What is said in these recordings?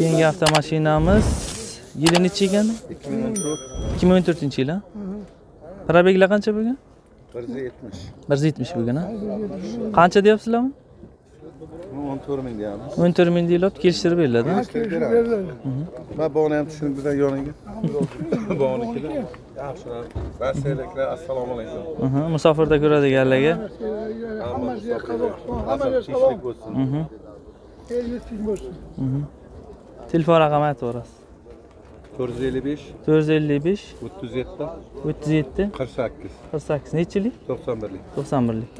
Keyingi avtomashinamiz yili necha ekan? 2014-yil. Probeglar qancha bo'lgan? 170. 170 bo'lgan, ha? Qancha deyapsizlarmi? 14 ming deyapmiz. 14 ming deyilib kelishtirib beriladi. Ben bana ham tushunib bizdan yoniga. Bonikilar. Yaxshilar. Barchalarga assalomu alaykum. Musofirda ko'radiganlarga. Hammasiga tinchlik bo'lsin. Telefon raqami aytib berasiz. 455 455 37 37 48 48 necha yillik? 91lik. 91lik.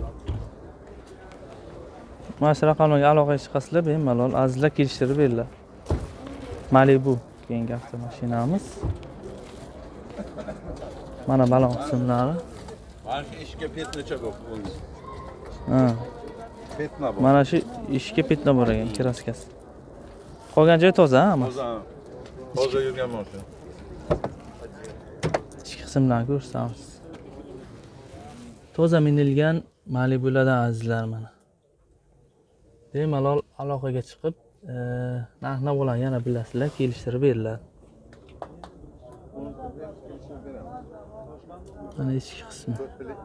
Mana shu raqamlarga aloqaga chiqasizlar, bemalol azizlar kelishtirib beriladi. Malibu keyingi avtomashinamiz. Mana balon qismlari. Mana shu ishga petnacha bo'ldi. Ha. Petna bor. Mana shu ishga petna bor ekan, kraskasi. Qolgan joy toza, ha? Toza yurgan mashina. Ichki qismlarni ko'rsatamiz. Toza minilgan Malibulardan azizlar mana. Bemalol aloqaga chiqib, narx-navolarni yana bilasizlar, kelishtirib beriladi. Mana ichki qismi.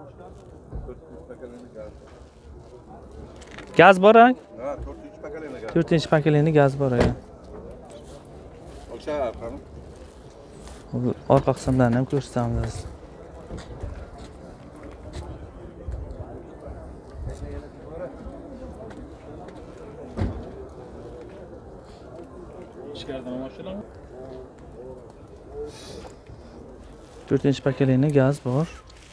Gaz bor, ha? Ha, 4-pokoleniya gaz. 4-pokoleniya gaz bor ekan. O'sha arqani. Orqa qismlarni ham ko'rsatamiz. Ichkaridagi mashinami? 4-pokoleniya gaz bor.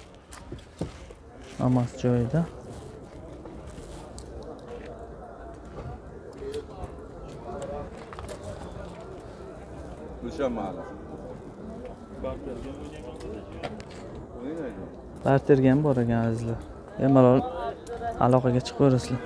Hammasi joyida. Gulshan mahallasi. Barterga ham bor ekan azizlar. Bemalol aloqaga chiqaverasizlar.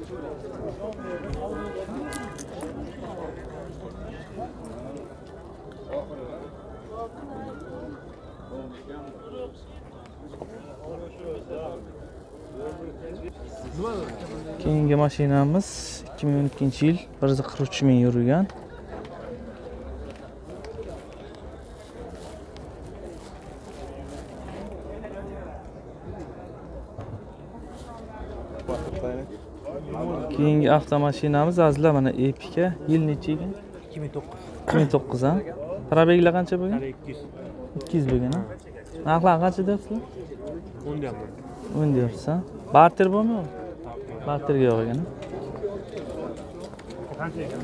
Keyingi mashinamiz 2012-yil 143 ming yurgan. Keyingi avtomashinamiz azizlar mana Epica. Yil necha ekan? 2009. 2009 ha. Probeglar qancha bo'lgan? 200. 200 bo'lgan ha. Narxlar qancha deyapsizlar? 10 deyapman. 10 deyapsiz ha. Barter bormi? Barterga yo'q ekan. Qancha ekan?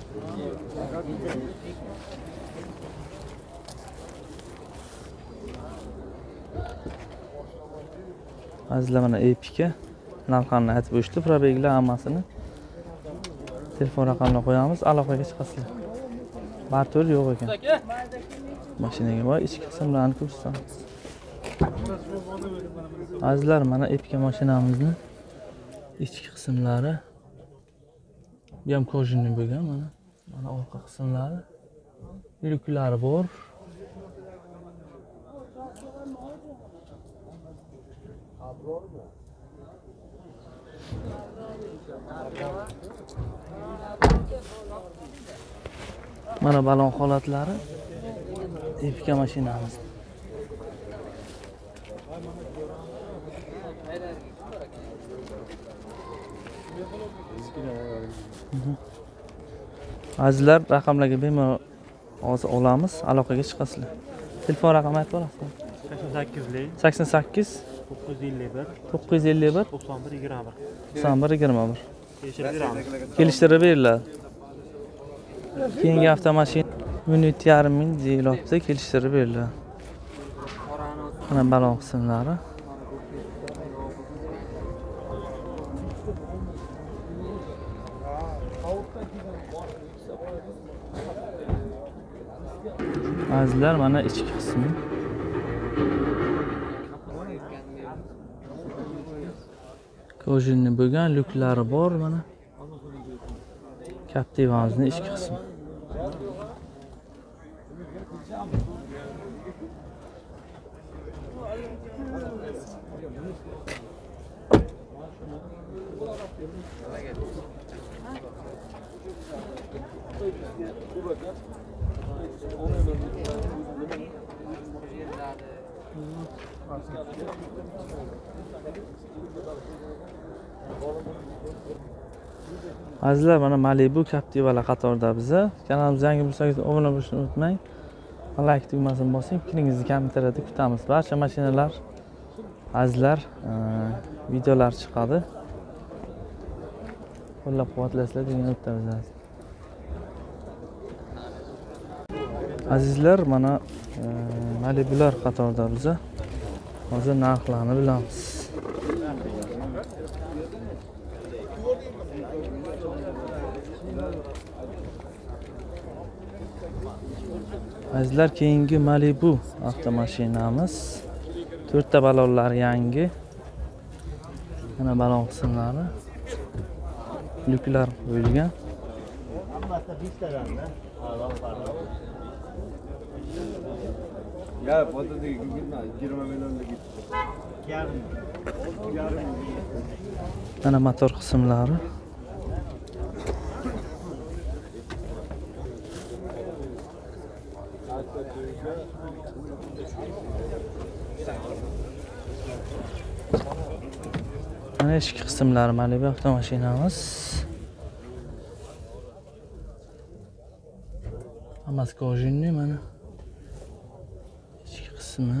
Azizlar mana Epica. Narxlarni aytib o'tdi, probeglar hammasini. Telefon raqamini qo'yamiz, aloqaga chiqasizlar. Barter yo'q ekan. Mashinaga bor, ichki qismlarni ko'rsatamiz. Azizlar mana Epica mashinamizni ichki qismlari bu ham kojinli bo'lgan mana. Mana orqa qismlari. Lyuklari bor. Mana balon holatlari Epica mashinamiz. Azizlar raqamlarga bemalol hozir olamiz, aloqaga chiqasizlar. Telefon raqamini aytib berasizmi? 88 88 951 951 91 21. 91 21. Kelishtirib beramiz. Kelishtirib beriladi. Keyingi avtomashina 1.5 ming deyilibdi, kelishtirib beriladi. Mana balon qismlari. Azizlar mana ichki qismi. Kojinli bo'lgan, lyuklari bor mana. Captiva'mizning ichki qismi. Azizlar, mana Malibu Captiva'lar qatorida biza. Kanalimizga yangi bo'lsangiz obuna bo'lishni unutmang. Like tugmasini bosing. Fikringizni kommentariyada kutamiz. Barcha mashinalar azizlar videolar chiqadi. Qo'llab-quvvatlasizlar degan umidamiz. Azizlar, mana Malibular qatorida biza. Hozir narxlarni bilamiz. Azizlar, keyingi Malibu avtomashinamiz. 4 ta balonlar yangi. Mana balon qismlari. Lyuklar qo'yilgan. Ya fotodagi 20 millionlik. Mana motor qismlari. Mana eshik qismlari Malibu avtomashinamiz. Hammasi kojinli mana. Eshik qismi.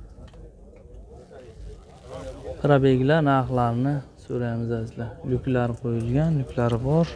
Probeglar narxlarini so'raymiz azizlar. Lyuklar qo'yilgan, lyuklari bor.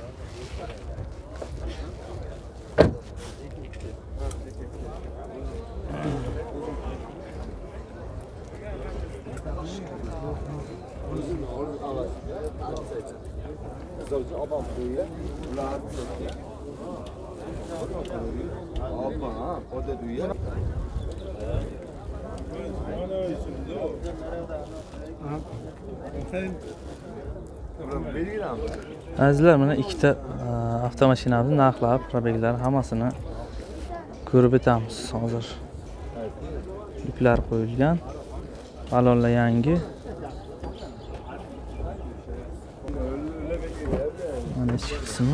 Azizlar, mana ikkita avtomashinamizni narxlari, probeglari hammasini ko'rib o'tamiz hozir. Yuklar qo'yilgan, balonlar yangi. Mana ichki qismi.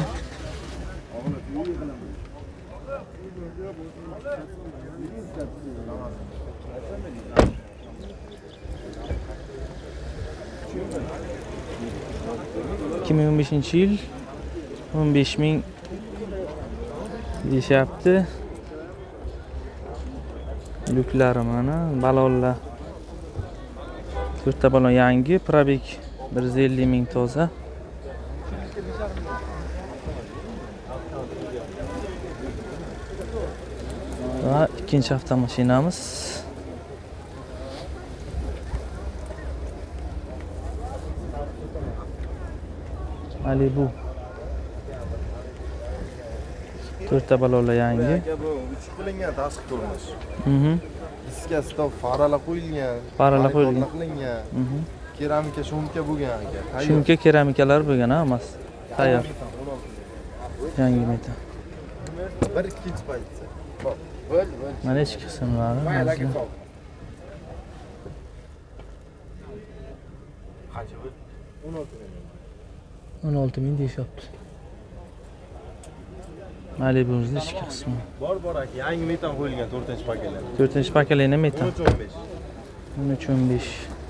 ...2015 yil 15.000 deyishyapti. Lyuklari mana, balonlar 4 ta balon yangi, probeg 150.000 toza. Va ikkinchi avtomashinamiz. Malibu. 4 ta balonlar yangi. Bu uch qilingan tashqi ko'rinish. Diska stop faralar qo'yilgan. Faralar qo'yilgan. Keramika shumka bo'lgan aka. Shumka keramikalar bo'lgan hammasi. Tayyor. Yangi metal. Bir ikkinchi pozitsiya. Bo'l. Mana ichki qismlari. Qancha bu? 16.000 deyishyapti. Malibumizning ichki qismi. Bor aka, yangi metan qo'yilgan 4-paketlar. 4-paketli metan. 13.15. 13.15.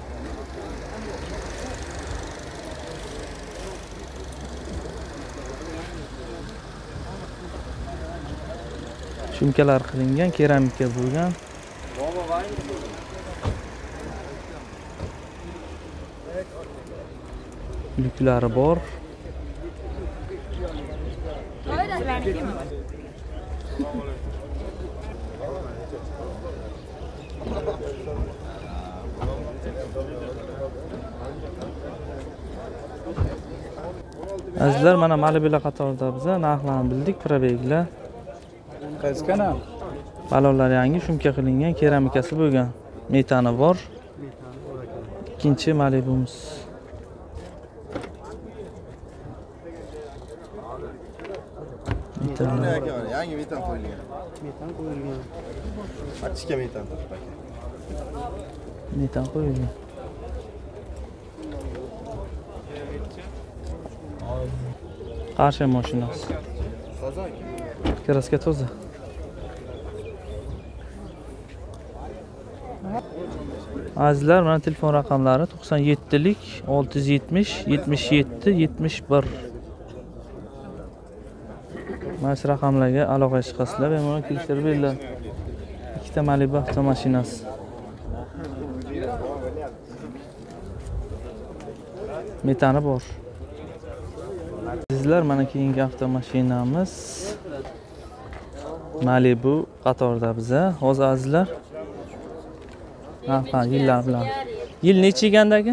Shumkalar qilingan, keramika bo'lgan. Lyuklari bor. Azizlar, mana Malibular qatorida biza narxlarni bildik, probeglar. Qaysi kanal? Balonlar yangi, shumka qilingan, keramikasi bo'lgan. Metani bor. Ikkinchi Malibumuz. Yangi metan qo'yilgan. Metan qo'yilgan. Achka metan. Metan qo'yilgan. Qarshi mashinasi. Kraska toza. Azizlar, mana telefon raqamlari 97 lik 670 77 71. Mana shu raqamlarga aloqaga chiqasizlar va mana kelishtirib beriladi. Ikkita Malibu avtomashinasi. Metani bor. Sizlar, mana keyingi avtomashinamiz Malibu qatorda biza. Hozir azizlar, narxlar yillar bilan. Yil necha egandagi?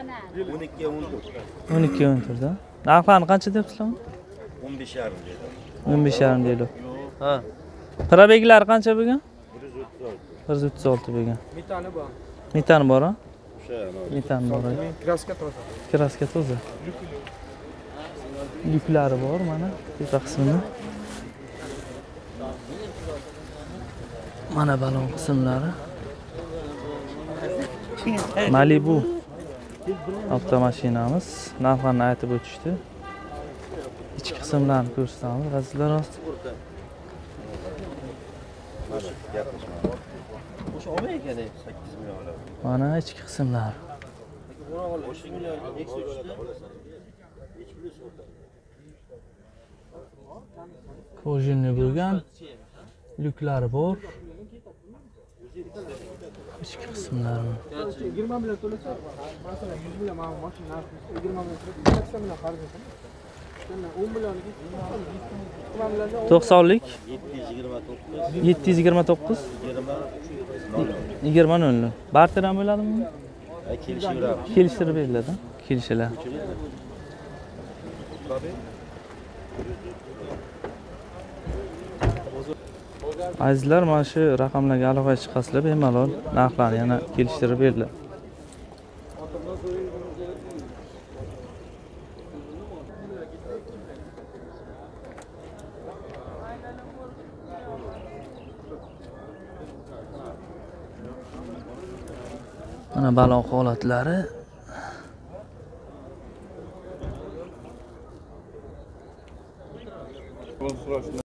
12 14 da. Narxlarni qancha deyapsizlar? 15,5 dedi. 15,5 deydi. Ha. Probeglar qancha bo'lgan? 136 bo'lgan. Metani bor, ha? Metan bor. Kraska toza. Yuklari bor mana tepa qismida. Mana balon qismlari. Malibu avtomashinamiz. Narxlarni aytib o'tishdi. İçki qismlarini ko'rsatamiz. Azizlar, rost. Mana ichki qismlar. Kojinli bo'lgan, lyuklari bor. Ichki qismlari. 20 bilan to'lasa, masalan 100 bilan mana mashina 20 bilan 80 bilan xarj etaman. 10 million 90lik 729 20 0. Barter ham bo'ladimi? Kelishtirib beriladi. Kelishilar. Azizlar, mana shu raqamlarga aloqaga chiqasizlar, bemalol narxlarni yana kelishtirib beriladi. Mana balon holatlari.